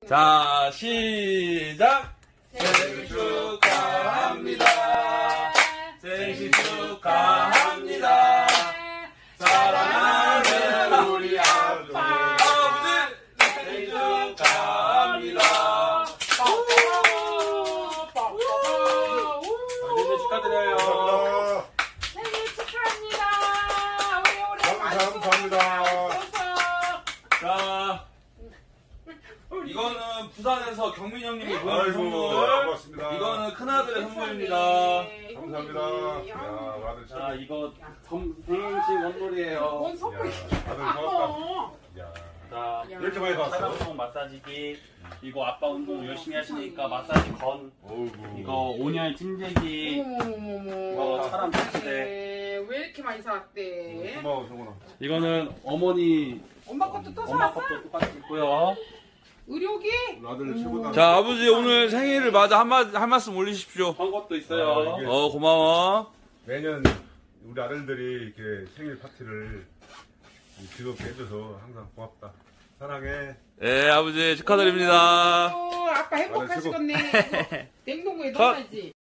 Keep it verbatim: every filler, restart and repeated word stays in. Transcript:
자, 시작! 생일 축하합니다. 생일 축하합니다. 사랑하는 우리 아빠. 아버지! 생일 축하합니다. 아버지 축하드려요. 생일 축하합니다. 오래오래 많이 감사합니다. 자, 이거는 부산에서 경민 형님이 보내준 아이고, 선물. 고맙습니다. 이거는 큰아들의 선물입니다. 감사합니다. 야, 아들 자, 참. 이거 점- 생일식 선물이에요. 뭔 선물? 야, 아들 고맙다. 야, 자, 이렇게 많이 봤어. 사랑송 마사지기. 이거 아빠 운동 열심히 하시니까 마사지 건. 어이구. 이거 오 년 찜질기. 어머머머머. 이거 사람 닦대. 왜 이렇게 많이 사왔대? 고마워, 성훈아. 이거는 어머니 엄마 것도 또 엄마 사왔어? 것도 똑같이 있고요. 의료기? 아들 최고다. 자, 아버지 오늘 생일을 맞아 한, 마, 한 말씀 올리십시오. 한 것도 있어요. 아, 이게- 어, 고마워. 매년 우리 아들들이 이렇게 생일 파티를 즐겁게 해줘서 항상 고맙다. 사랑해. 네, 아버지 축하드립니다. 어, 아빠 행복하시겠네. 냉동고에 컷. 넣어야지.